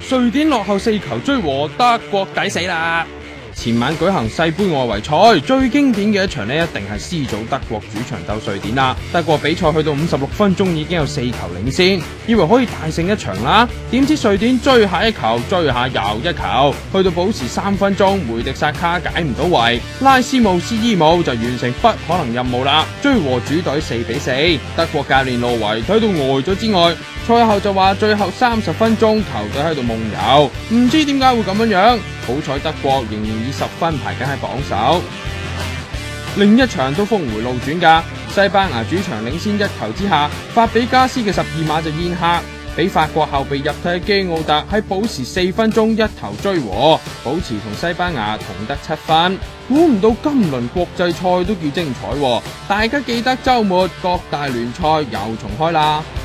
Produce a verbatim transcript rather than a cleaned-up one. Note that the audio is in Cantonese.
瑞典落後四球追和，德國抵死啦！前晚舉行世杯外圍賽，最經典嘅一場呢，一定係 C 組德國主場鬥瑞典啦。德國比賽去到五十六分鐘已經有四球領先，以為可以大勝一場啦。點知瑞典追下一球，追下又一球，去到補時三分鐘，梅迪薩卡解唔到圍，拉斯姆斯伊姆就完成不可能任務啦，追和主隊四比四。德國教練路維睇到呆咗之外，賽後就話最後三十分鐘球隊喺度夢遊，唔知點解會咁樣樣。好彩德國仍然以十分排緊喺榜首。另一場都峰回路轉㗎，西班牙主場領先一球之下，法比加斯嘅十二碼就宴客，俾法國後備入替嘅基奧特喺補時四分鐘一球追和，保持同西班牙同得七分。估唔到今輪國際賽都叫精彩喎，大家記得週末各大聯賽又重開啦！